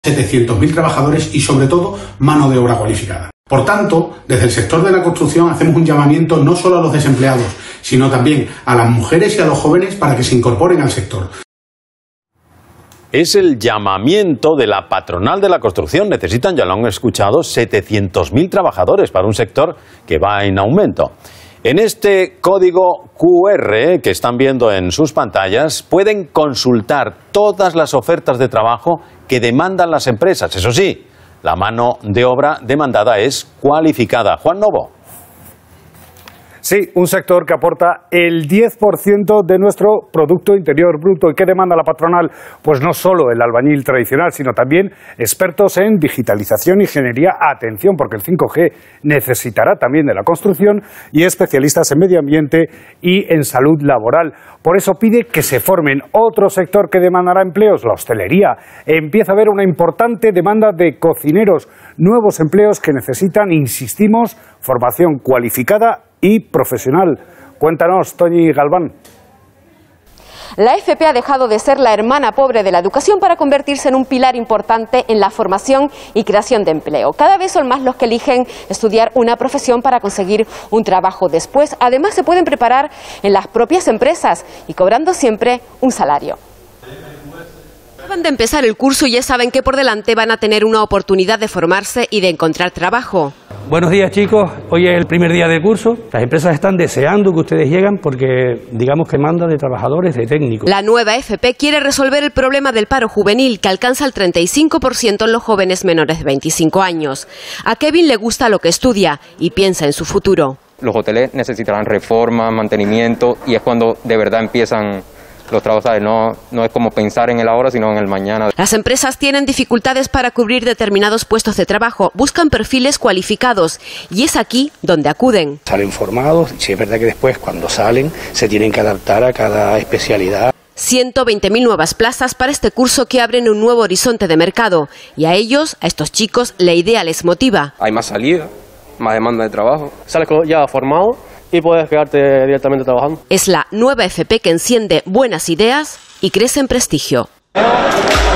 700.000 trabajadores y, sobre todo, mano de obra cualificada. Por tanto, desde el sector de la construcción hacemos un llamamiento no solo a los desempleados, sino también a las mujeres y a los jóvenes para que se incorporen al sector. Es el llamamiento de la patronal de la construcción. Necesitan, ya lo han escuchado, 700.000 trabajadores para un sector que va en aumento. En este código QR que están viendo en sus pantallas pueden consultar todas las ofertas de trabajo que demandan las empresas. Eso sí, la mano de obra demandada es cualificada. Juan Novo. Sí, un sector que aporta el 10% de nuestro Producto Interior Bruto. ¿Y qué demanda la patronal? Pues no solo el albañil tradicional, sino también expertos en digitalización y ingeniería. Atención, porque el 5G necesitará también de la construcción, y especialistas en medio ambiente y en salud laboral. Por eso pide que se formen. Otro sector que demandará empleos, la hostelería. Empieza a haber una importante demanda de cocineros, nuevos empleos que necesitan, insistimos, formación cualificada y profesional. Cuéntanos, Toñi Galván. La FP ha dejado de ser la hermana pobre de la educación para convertirse en un pilar importante en la formación y creación de empleo. Cada vez son más los que eligen estudiar una profesión para conseguir un trabajo después. Además, se pueden preparar en las propias empresas y cobrando siempre un salario. Acaban de empezar el curso y ya saben que por delante van a tener una oportunidad de formarse y de encontrar trabajo. Buenos días, chicos. Hoy es el primer día de curso. Las empresas están deseando que ustedes lleguen porque, digamos, que manda de trabajadores, de técnicos. La nueva FP quiere resolver el problema del paro juvenil, que alcanza el 35% en los jóvenes menores de 25 años. A Kevin le gusta lo que estudia y piensa en su futuro. Los hoteles necesitarán reforma, mantenimiento, y es cuando de verdad empiezan los trabajos, ¿sabes? No es como pensar en el ahora, sino en el mañana. Las empresas tienen dificultades para cubrir determinados puestos de trabajo, buscan perfiles cualificados y es aquí donde acuden. Salen formados, sí es verdad que después cuando salen se tienen que adaptar a cada especialidad. 120.000 nuevas plazas para este curso que abren un nuevo horizonte de mercado y a ellos, a estos chicos, la idea les motiva. Hay más salida, más demanda de trabajo. Sales ya formado y puedes quedarte directamente trabajando. Es la nueva FP que enciende buenas ideas y crece en prestigio.